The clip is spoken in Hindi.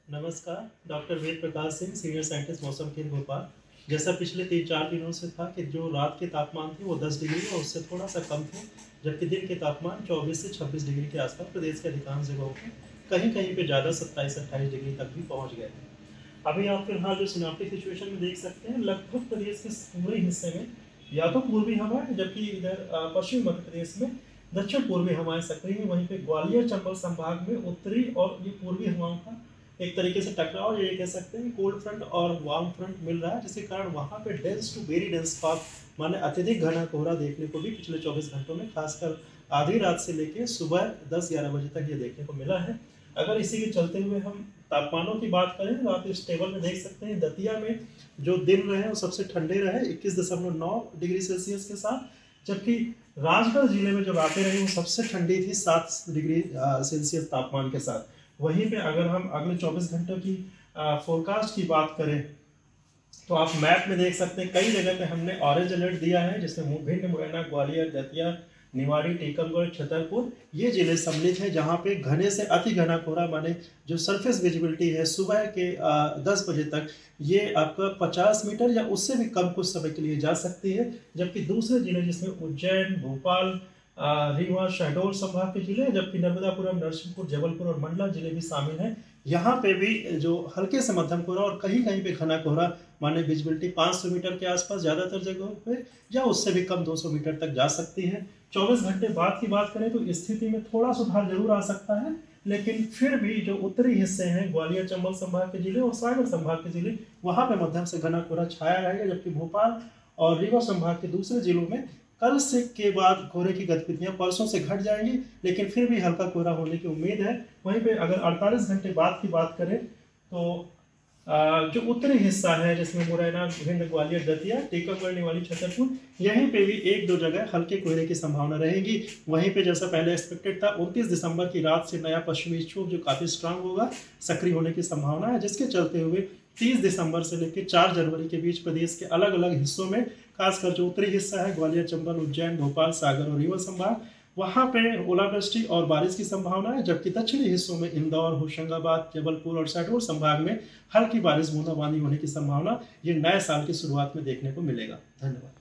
नमस्कार, doctor Ved Prakash Singh, senior scientist मौसम केंद्र भोपाल। जैसा पिछले 3-4 दिनों से था कि जो रात के तापमान थे वो 10 डिग्री और उससे थोड़ा सा कम थे, जबकि दिन के तापमान 24 से 26 डिग्री के आसपास प्रदेश के अधिकांश जगहों पे कहीं कहीं पे ज़्यादा 27-28 डिग्री तक भी पहुंच गए थे। अभी आप फिलहाल जो सिनेप्टिक सिचुएशन में देख सकते हैं, लगभग प्रदेश के पूरे हिस्से में या तो पूर्वी हवाएं, जबकि इधर पश्चिमी मध्य प्रदेश में दक्षिण पूर्वी हवाएं सक्रिय हैं। वहीं पे ग्वालियर चंबल संभाग में उत्तरी और ये पूर्वी हवाओं का एक तरीके से टकराव, ये कह सकते हैं कोल्ड फ्रंट और वार्म फ्रंट मिल रहा है, जिसके कारण वहाँ पे dense to very dense fog माने अत्यधिक घना कोहरा देखने को भी पिछले 24 घंटों में खासकर आधी रात से लेकर सुबह 10-11 बजे तक ये देखने को मिला है। अगर इसी के चलते हुए हम तापमानों की बात करें तो आप इस टेबल में देख सकते हैं दतिया में जो दिन रहे वो सबसे ठंडे रहे 21.9 डिग्री सेल्सियस के साथ, जबकि राजगढ़ जिले में जो रातें रही वो सबसे ठंडी थी 7 डिग्री सेल्सियस तापमान के साथ। वहीं पे अगर हम अगले 24 घंटों की फोरकास्ट की बात करें तो आप मैप में देख सकते हैं कई जगह पे हमने ऑरेंज अलर्ट दिया है, जिसमें भिंड, मुरैना, ग्वालियर, दतिया, निवाड़ी, टीकमगढ़, छतरपुर ये जिले सम्मिलित हैं, जहाँ पे घने से अति घना कोहरा माने जो सरफेस विजिबिलिटी है सुबह के 10 बजे तक ये आपका 50 मीटर या उससे भी कम कुछ समय के लिए जा सकती है। जबकि दूसरे जिले जिसमें उज्जैन, भोपाल, रीवा, शहडोल संभाग के जिले, जबकि नर्मदापुरम, नरसिंहपुर, जबलपुर और मंडला जिले भी शामिल हैं। यहाँ पे भी जो हल्के से मध्यम कोहरा और कहीं कहीं पे घना कोहरा माने विजिबिलिटी 500 मीटर के आसपास ज़्यादातर जगहों पे या उससे भी कम 200 मीटर तक जा सकती है। 24 घंटे बाद की बात करें तो स्थिति में थोड़ा सुधार जरूर आ सकता है, लेकिन फिर भी जो उत्तरी हिस्से हैं ग्वालियर चंबल संभाग के जिले और सागर संभाग के जिले वहाँ पे मध्यम से घना कोहरा छाया रहेगा, जबकि भोपाल और रीवा संभाग के दूसरे जिलों में कल से के बाद कोहरे की गतिविधियां परसों से घट जाएंगी, लेकिन फिर भी हल्का कोहरा होने की उम्मीद है। वहीं पे अगर 48 घंटे बाद की बात करें तो जो उत्तरी हिस्सा है जिसमें मुरैना, भिंड, ग्वालियर, दतिया, टीकमगढ़, निवाड़ी, छतरपुर यहीं पे भी 1-2 जगह हल्के कोहरे की संभावना रहेगी। वहीं पे जैसा पहले एक्सपेक्टेड था 29 दिसंबर की रात से नया पश्चिमी विक्षोभ जो काफ़ी स्ट्रांग होगा सक्रिय होने की संभावना है, जिसके चलते हुए 30 दिसंबर से लेकर 4 जनवरी के बीच प्रदेश के अलग अलग हिस्सों में खासकर जो उत्तरी हिस्सा है ग्वालियर, चंबल, उज्जैन, भोपाल, सागर और रीवा संभाग वहाँ पे ओलावृष्टि और बारिश की संभावना है, जबकि दक्षिणी हिस्सों में इंदौर, होशंगाबाद, जबलपुर और शहडोल संभाग में हल्की बारिश बूंदाबांदी होने की संभावना ये नए साल की शुरुआत में देखने को मिलेगा। धन्यवाद।